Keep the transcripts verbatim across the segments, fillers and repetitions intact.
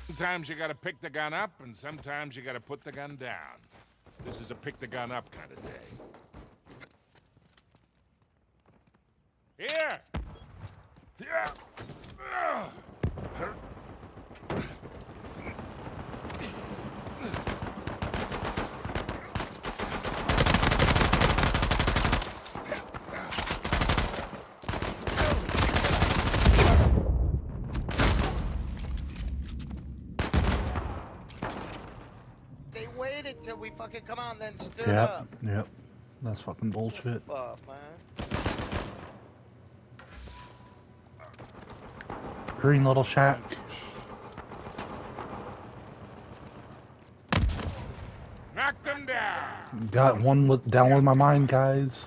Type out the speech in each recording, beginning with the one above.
Sometimes you gotta pick the gun up, and sometimes you gotta put the gun down. This is a pick the gun up kind of day. Here! Yeah! They waited till we fucking come on, then stood Yep, up. yep. That's fucking bullshit. Fuck, man. Green little shack. Knock them down! Got one with down with my mind, guys.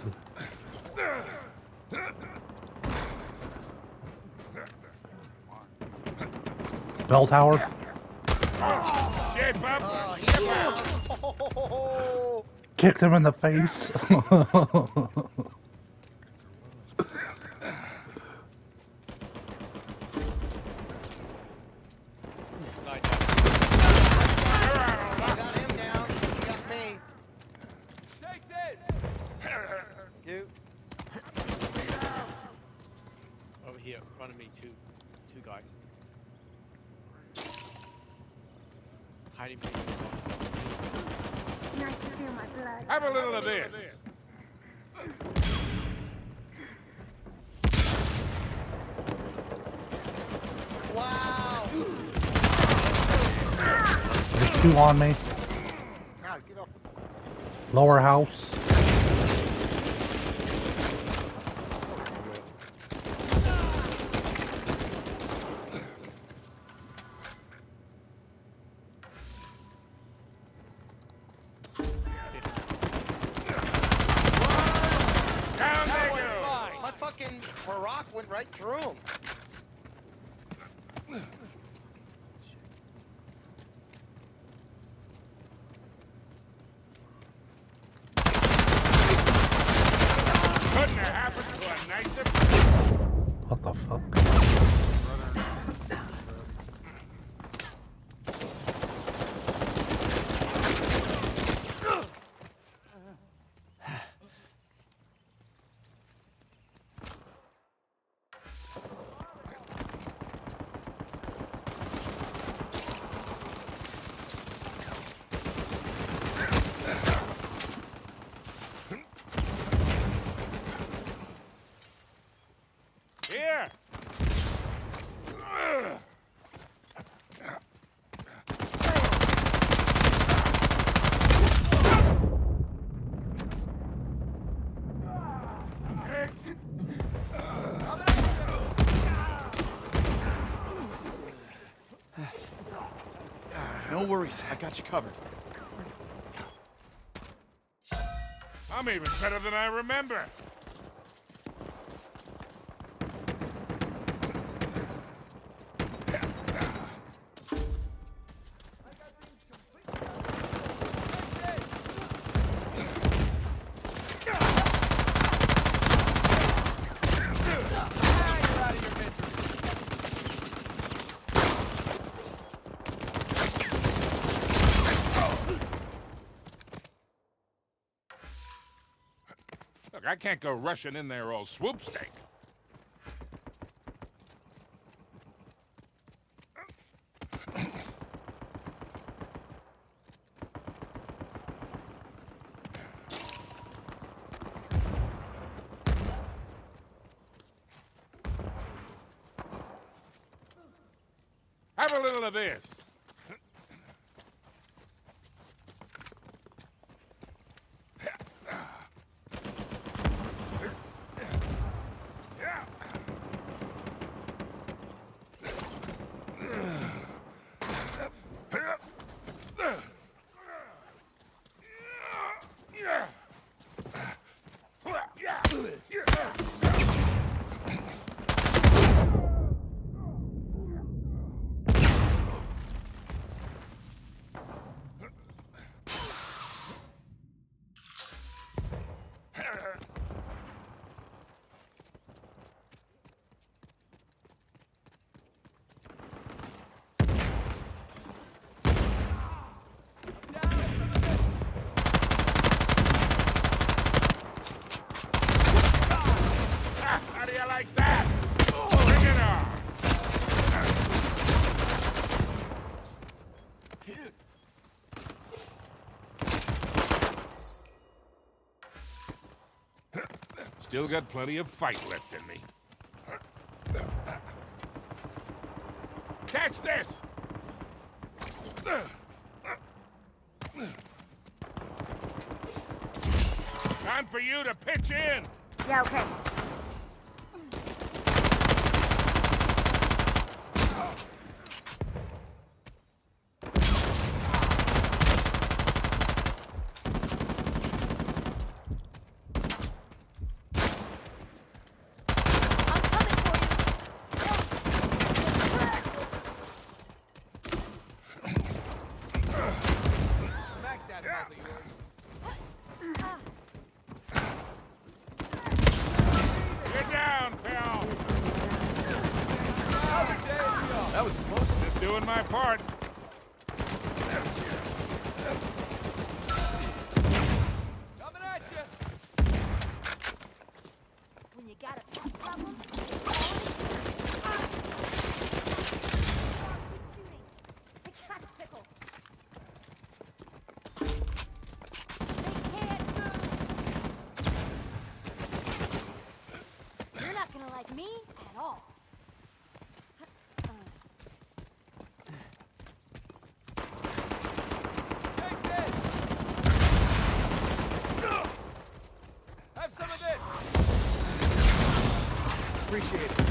Bell tower. Shape up! Oh, he Shape down. up! Oh, Kicked him in the face. I got him down. He got me. Take this! Dude. Over here, in front of me, two, two guys. Hiding behind the box. Nice to feel my blood. Have a little of this! Wow. There's two on me. God, get off. Lower house. Down they go! My fucking Barack went right through him. Couldn't have happened to a nicer... What the fuck? Here! No worries, I got you covered. I'm even better than I remember. Look, I can't go rushing in there all swoop steak. Have a little of this. Still got plenty of fight left in me. Catch this! Time for you to pitch in! Yeah, okay. Get down, pal! That was close. Just doing my part. Coming at you. When you got a pet problem, keep shooting. Pick track pickles. They can't move. You're not gonna like me at all. Take this. Have some of this. Appreciate it.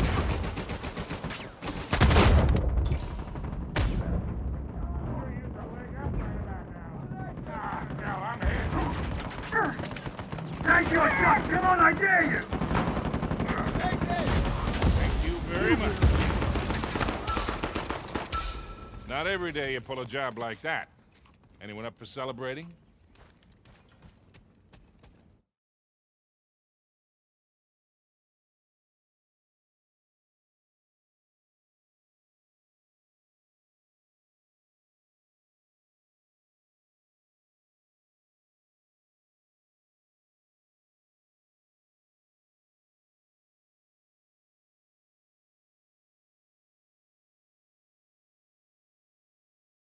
Thank you, shot! Come on, I dare you! Thank you very much. Not every day you pull a job like that. Anyone up for celebrating?